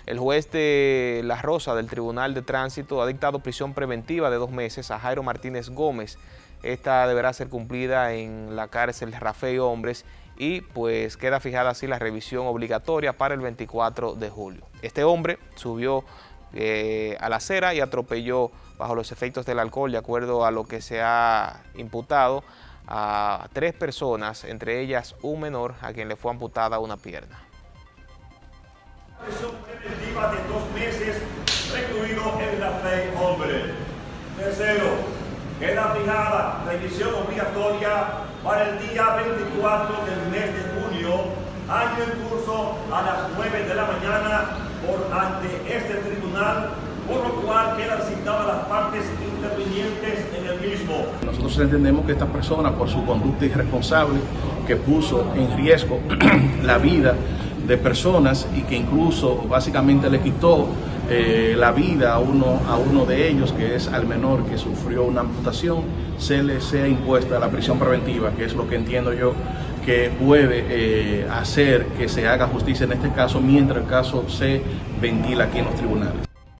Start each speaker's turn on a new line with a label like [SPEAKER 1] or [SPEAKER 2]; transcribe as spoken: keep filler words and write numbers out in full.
[SPEAKER 1] El juez de La Rosa del Tribunal de Tránsito ha dictado prisión preventiva de dos meses a Jairo Martínez Gómez. Esta deberá ser cumplida en la cárcel Rafael Hombres y pues queda fijada así la revisión obligatoria para el veinticuatro de julio. Este hombre subió eh, a la acera y atropelló bajo los efectos del alcohol, de acuerdo a lo que se ha imputado, a tres personas, entre ellas un menor a quien le fue amputada una pierna.
[SPEAKER 2] Prisión preventiva de dos meses recluido en Rafael Hombres. Tercero, queda fijada revisión obligatoria para el día veinticuatro del mes de junio, año en curso a las nueve de la mañana por ante este tribunal, por lo cual quedan citadas las partes intervinientes en el mismo.
[SPEAKER 3] Nosotros entendemos que esta persona, por su conducta irresponsable, que puso en riesgo la vida de personas y que incluso básicamente le quitó eh, la vida a uno, a uno de ellos, que es al menor que sufrió una amputación, se le sea impuesta la prisión preventiva, que es lo que entiendo yo que puede eh, hacer que se haga justicia en este caso, mientras el caso se ventila aquí en los tribunales.